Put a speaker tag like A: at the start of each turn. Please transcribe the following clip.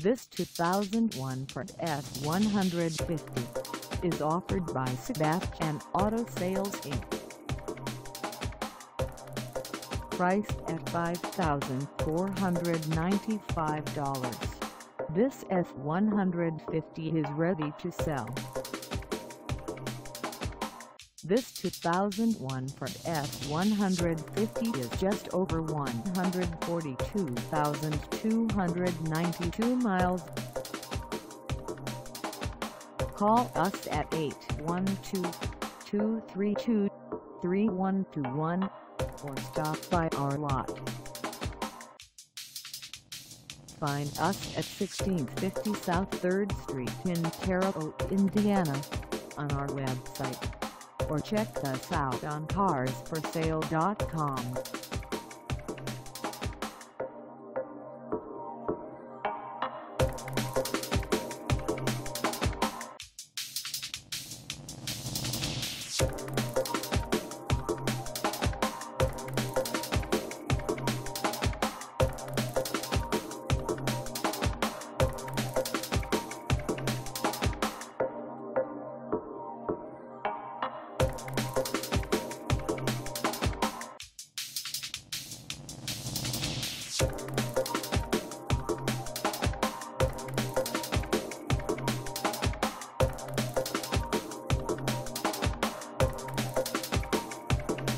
A: This 2001 Ford F-150 is offered by Sebastian Auto Sales Inc. Priced at $5,495, this F-150 is ready to sell. This 2001 Ford F-150 is just over 142,292 miles. Call us at 812-232-3121 or stop by our lot. Find us at 1650 South 3rd Street in Terre Haute, Indiana, on our website, or check us out on carsforsale.com.